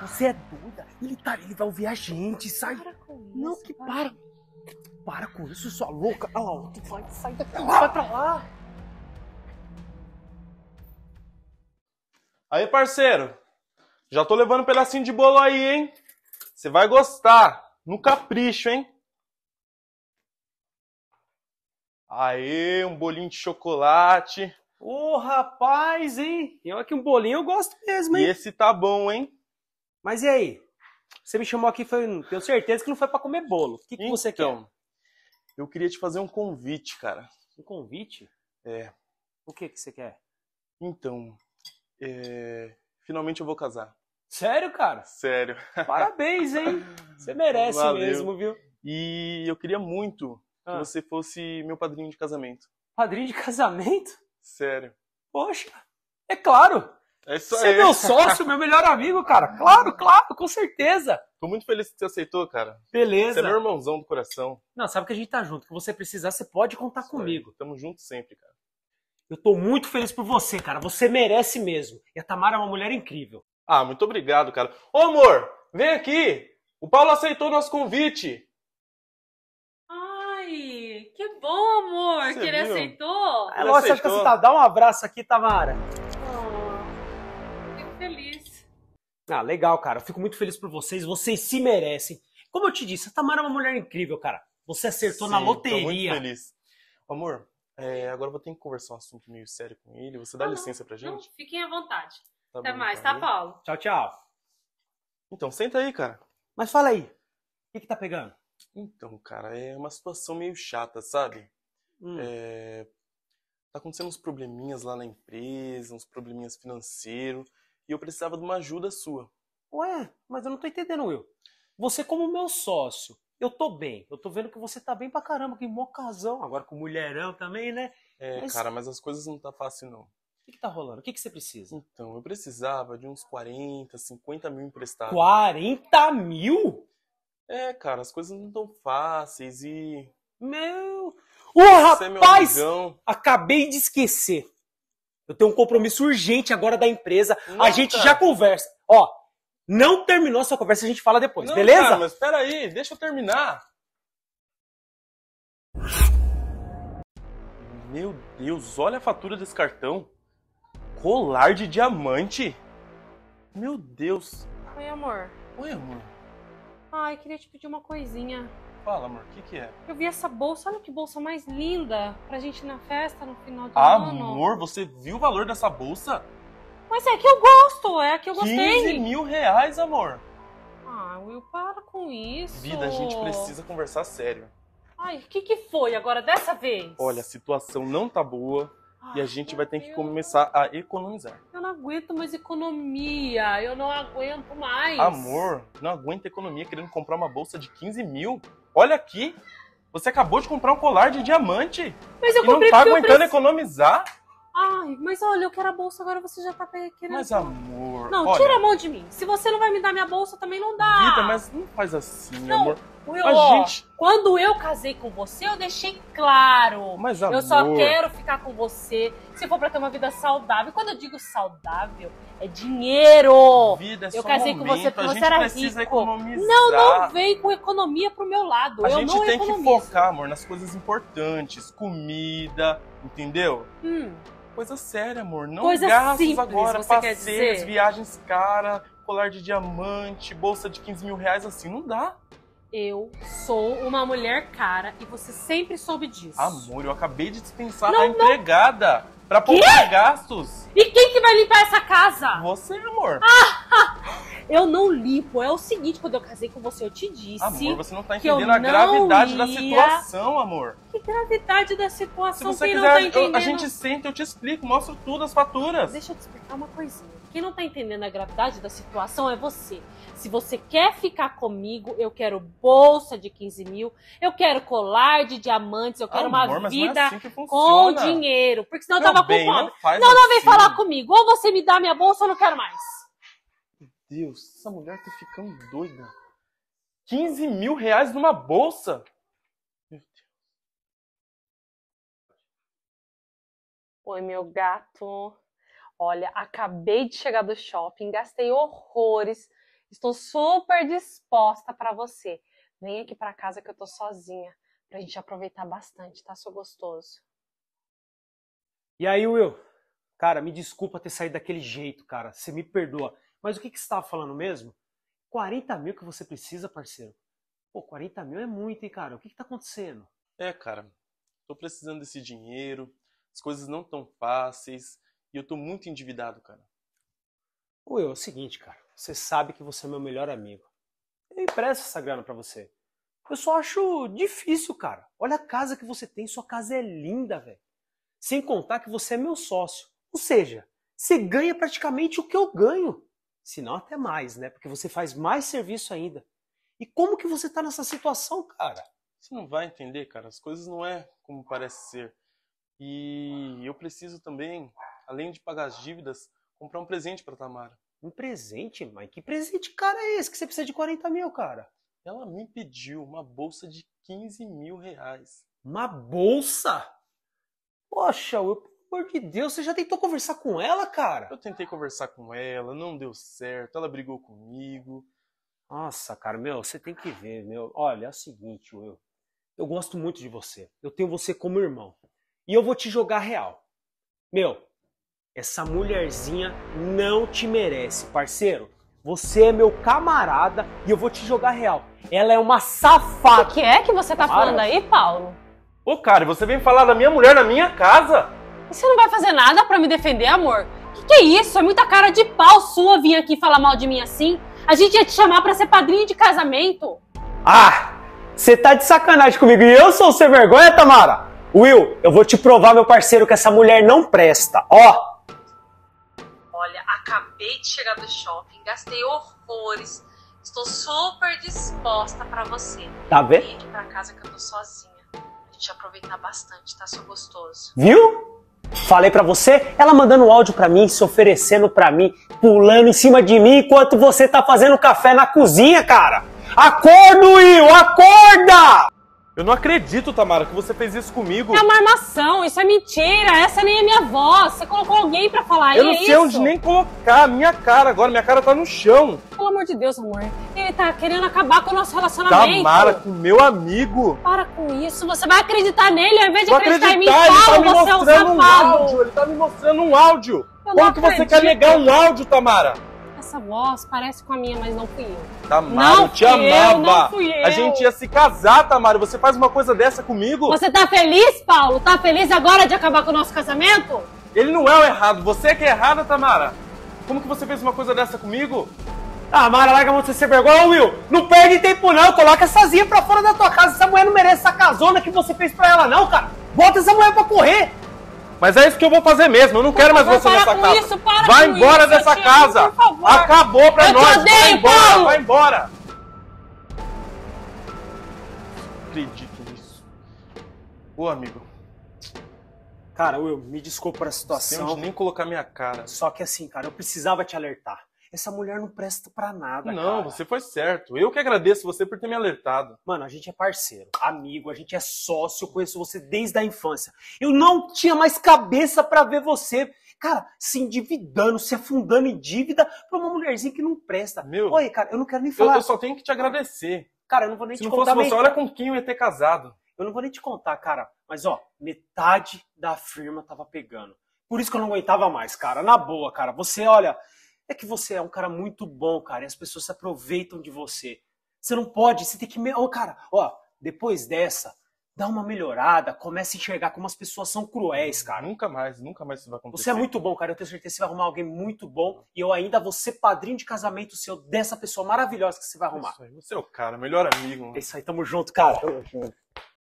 Você é doida? Ele vai ouvir a gente, sai. Para com isso. Não, que para. Para com isso, sua louca. Ah, tu vai sair daqui, vai pra lá. Aí, parceiro, já tô levando um pedacinho de bolo aí, hein? Você vai gostar, no capricho, hein? Aê, um bolinho de chocolate. Ô, rapaz, hein? Eu aqui um bolinho eu gosto mesmo, hein? E esse tá bom, hein? Mas e aí? Você me chamou aqui, tenho certeza que não foi pra comer bolo. O que você quer? Então, eu queria te fazer um convite, cara. Um convite? É. O que você quer? Então, finalmente eu vou casar. Sério, cara? Sério. Parabéns, hein? Você merece Valeu. mesmo, viu? E eu queria muito que você fosse meu padrinho de casamento. Padrinho de casamento? Sério. Poxa, é claro. É isso aí. Você é meu sócio, meu melhor amigo, cara. Claro, com certeza. Tô muito feliz que você aceitou, cara. Beleza. Você é meu irmãozão do coração. Não, sabe que a gente tá junto. Que você precisar, você pode contar comigo. Tamo junto sempre, cara. Eu tô muito feliz por você, cara. Você merece mesmo. E a Tamara é uma mulher incrível. Ah, muito obrigado, cara. Ô, amor, vem aqui. O Paulo aceitou o nosso convite. Ai, que bom, amor, Você que ele viu? aceitou. É lógico que você tá. Dá um abraço aqui, Tamara. Fico feliz. Ah, legal, cara. Eu fico muito feliz por vocês. Vocês se merecem. Como eu te disse, a Tamara é uma mulher incrível, cara. Você acertou na loteria. Tô muito feliz. Amor, agora eu vou ter que conversar um assunto meio sério com ele. Você dá licença pra gente? Não, fiquem à vontade. Tá Até bom, mais, então. tá, Paulo? Tchau, tchau. Então, senta aí, cara. Mas fala aí. O que tá pegando? Então, cara, é uma situação meio chata, sabe? Tá acontecendo uns probleminhas lá na empresa, uns probleminhas financeiros, e eu precisava de uma ajuda sua. Ué, mas eu não tô entendendo, Will. Você como meu sócio, eu tô bem. Eu tô vendo que você tá bem pra caramba, que mó casão. Agora com mulherão também, né? Cara, mas as coisas não tá fácil, não. O que tá rolando? O que você precisa? Então, eu precisava de uns 40, 50 mil emprestados. 40 mil? Cara, as coisas não tão fáceis e... Meu... Você é meu rapaz! amigão. Acabei de esquecer. Eu tenho um compromisso urgente agora da empresa. Não, a gente cara. já conversa. Ó, não terminou a sua conversa, a gente fala depois, Não, beleza? Cara, mas peraí, deixa eu terminar. Meu Deus, olha a fatura desse cartão. Colar de diamante. Meu Deus. Oi, amor. Oi, amor. Ai, queria te pedir uma coisinha. Fala, amor, o que é? Eu vi essa bolsa, olha que bolsa mais linda pra gente ir na festa no final de ano. Amor, você viu o valor dessa bolsa? Mas é que eu gosto, é que eu 15 gostei. mil reais, amor. Ah, Will, para com isso. Vida, a gente precisa conversar sério. Ai, o que foi agora dessa vez? Olha, a situação não tá boa e a gente vai ter que Deus. começar a economizar. Eu não aguento mais economia, eu não aguento mais. Amor, não aguenta economia querendo comprar uma bolsa de 15 mil. Olha aqui, você acabou de comprar um colar de diamante Mas eu e não comprei tá porque eu aguentando economizar. Ai, mas olha, eu quero a bolsa, agora você já tá querendo... Mas amor, Não, olha, tira a mão de mim. Se você não vai me dar minha bolsa, também não dá. Vida, mas não faz assim, Não, amor. Will, A ó, gente... quando eu casei com você, eu deixei claro. Mas, eu amor... só quero ficar com você se for pra ter uma vida saudável. E quando eu digo saudável, é dinheiro. Vida, é Eu só casei momento, com você porque a você gente era precisa rico. economizar. Não vem com economia pro meu lado. A eu gente não tem que economizo. focar, amor, nas coisas importantes. Comida, entendeu? Coisa séria, amor. Não Coisa gastos simples, agora, você quer passeios, dizer? viagens caras, colar de diamante, bolsa de 15 mil reais, assim, não dá. Eu sou uma mulher cara e você sempre soube disso. Amor, eu acabei de dispensar Não, a empregada pra poupar gastos. E quem que vai limpar essa casa? Você, amor. Eu não limpo. É o seguinte, quando eu casei com você, eu te disse... Amor, você não tá que eu entendendo a não gravidade da ia- situação, amor. Que gravidade da Se situação, você quem não quiser, tá entendendo... a gente senta, eu te explico, mostro tudo, as faturas. Deixa eu te explicar uma coisinha. Quem não tá entendendo a gravidade da situação é você. Se você quer ficar comigo, eu quero bolsa de 15 mil, eu quero colar de diamantes, eu quero Amor, uma mas não é vida assim que com funciona. dinheiro. Porque senão eu Meu tava bem, com fome. não faz Não vem assim. falar comigo. Ou você me dá minha bolsa ou eu não quero mais. Deus, essa mulher tá ficando doida. 15 mil reais numa bolsa? Meu Deus. Oi, meu gato. Olha, acabei de chegar do shopping, gastei horrores. Estou super disposta pra você. Vem aqui pra casa que eu tô sozinha, pra gente aproveitar bastante, tá, seu gostoso? E aí, Will? Cara, me desculpa ter saído daquele jeito, cara. Você me perdoa. Mas o que você estava falando mesmo? 40 mil que você precisa, parceiro? Pô, 40 mil é muito, hein, cara? O que tá acontecendo? Cara, tô precisando desse dinheiro, as coisas não tão fáceis e eu tô muito endividado, cara. Will, é o seguinte, cara. Você sabe que você é meu melhor amigo. Eu empresto essa grana pra você. Eu só acho difícil, cara. Olha a casa que você tem. Sua casa é linda, velho. Sem contar que você é meu sócio. Ou seja, você ganha praticamente o que eu ganho. Se não até mais, né? Porque você faz mais serviço ainda. E como que você tá nessa situação, cara? Você não vai entender, cara. As coisas não é como parece ser. E eu preciso também, além de pagar as dívidas, comprar um presente pra Tamara. Um presente? Mas que presente, cara, é esse que você precisa de 40 mil, cara? Ela me pediu uma bolsa de 15 mil reais. Uma bolsa? Poxa, Will, pelo amor de Deus, você já tentou conversar com ela, cara? Eu tentei conversar com ela, não deu certo, ela brigou comigo. Nossa, cara, meu, você tem que ver, meu. Olha, é o seguinte, Will. Eu gosto muito de você. Eu tenho você como irmão. E eu vou te jogar real. Meu, essa mulherzinha não te merece, parceiro. Você é meu camarada e eu vou te jogar real. Ela é uma safada. O que é que você tá falando aí, Paulo? Ô, cara, você vem falar da minha mulher na minha casa? E você não vai fazer nada pra me defender, amor? Que é isso? É muita cara de pau sua vir aqui falar mal de mim assim. A gente ia te chamar pra ser padrinho de casamento. Ah, você tá de sacanagem comigo e eu sou o sem vergonha, Tamara? Will, eu vou te provar, meu parceiro, que essa mulher não presta. Ó. Olha, acabei de chegar do shopping, gastei horrores. Estou super disposta pra você. Tá vendo? Vem aqui pra casa que eu tô sozinha. A gente aproveitar bastante, tá, seu gostoso? Viu? Falei pra você, ela mandando um áudio pra mim, se oferecendo pra mim, pulando em cima de mim enquanto você tá fazendo café na cozinha, cara. Acorda, Will, acorda! Eu não acredito, Tamara, que você fez isso comigo. É uma armação, isso é mentira. Essa nem é minha voz. Você colocou alguém pra falar Eu não isso? sei onde nem colocar a minha cara agora. Minha cara tá no chão. Pelo amor de Deus, amor. Ele tá querendo acabar com o nosso relacionamento. Tamara, com meu amigo. Para com isso. Você vai acreditar nele ao invés de Vou acreditar em mim. acreditar, ele tá Paulo, me você é um mostrando um safado. áudio. Ele tá me mostrando um áudio. Eu não Como que você quer acredito. negar um áudio, Tamara? Essa voz parece com a minha, mas não fui eu. Tamara, Não eu te fui eu, amava. não fui eu. A gente ia se casar, Tamara. Você faz uma coisa dessa comigo? Você tá feliz, Paulo? Tá feliz agora de acabar com o nosso casamento? Ele não é o errado. Você que é errada, Tamara. Como que você fez uma coisa dessa comigo? Tamara, larga a mão de você ser vergonha. Ô, Will, não perde tempo não, coloca essa zinha pra fora da tua casa. Essa mulher não merece essa casona que você fez pra ela não, cara. Bota essa mulher pra correr. Mas é isso que eu vou fazer mesmo. Eu não quero mais você nessa casa. Isso, para Vai com embora isso, dessa eu te amo, casa. por favor. Acabou pra Eu te nós. Vai odeio, embora, Paulo. vai embora. Não acredito nisso. Ô, amigo, Cara, Will, me desculpa por a sem situação. onde nem colocar minha cara. Só que assim, cara, eu precisava te alertar. Essa mulher não presta pra nada, Não, cara. você foi certo. Eu que agradeço você por ter me alertado. Mano, a gente é parceiro, amigo, a gente é sócio, eu conheço você desde a infância. Eu não tinha mais cabeça pra ver você, cara, se endividando, se afundando em dívida pra uma mulherzinha que não presta. Meu, Oi, cara, eu não quero nem falar. Eu só tenho que te agradecer. Cara, eu não vou nem Se te não contar. fosse você, olha com quem eu ia ter casado. Eu não vou nem te contar, cara. Mas, ó, metade da firma tava pegando. Por isso que eu não aguentava mais, cara. Na boa, cara. Você, olha, é que você é um cara muito bom, cara. E as pessoas se aproveitam de você. Você não pode, você tem que... Ô, cara, ó, depois dessa, dá uma melhorada, começa a enxergar como as pessoas são cruéis, cara. Nunca mais isso vai acontecer. Você é muito bom, cara. Eu tenho certeza que você vai arrumar alguém muito bom. E eu ainda vou ser padrinho de casamento seu dessa pessoa maravilhosa que você vai arrumar. Isso aí, você é o cara, melhor amigo. Mano. É isso aí, tamo junto, cara. Tamo junto.